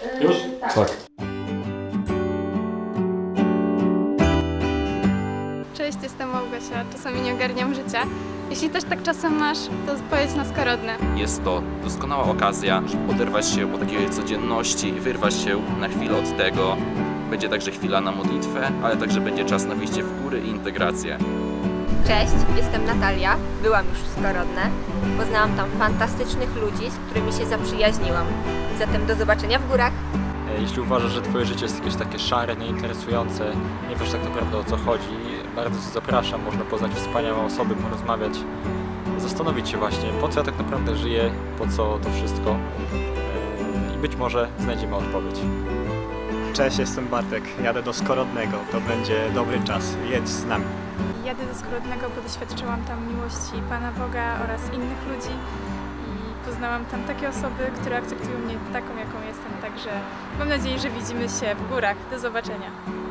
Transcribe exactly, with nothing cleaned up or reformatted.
Już? Tak. Tak. Cześć, jestem Małgosia. Czasami nie ogarniam życia. Jeśli też tak czasem masz, to pojedź na Skorodne. Jest to doskonała okazja, żeby oderwać się od takiej codzienności i wyrwać się na chwilę od tego. Będzie także chwila na modlitwę, ale także będzie czas na wyjście w góry i integrację. Cześć, jestem Natalia, byłam już w Skorodne. Poznałam tam fantastycznych ludzi, z którymi się zaprzyjaźniłam. Zatem do zobaczenia w górach! Jeśli uważasz, że twoje życie jest jakieś takie szare, nieinteresujące, nie wiesz tak naprawdę o co chodzi, bardzo cię zapraszam, można poznać wspaniałe osoby, porozmawiać, zastanowić się właśnie, po co ja tak naprawdę żyję, po co to wszystko i być może znajdziemy odpowiedź. Cześć, jestem Bartek, jadę do Skorodnego, to będzie dobry czas, jedź z nami. Jadę do Skorodnego, bo doświadczyłam tam miłości Pana Boga oraz innych ludzi i poznałam tam takie osoby, które akceptują mnie taką, jaką jestem, także mam nadzieję, że widzimy się w górach. Do zobaczenia.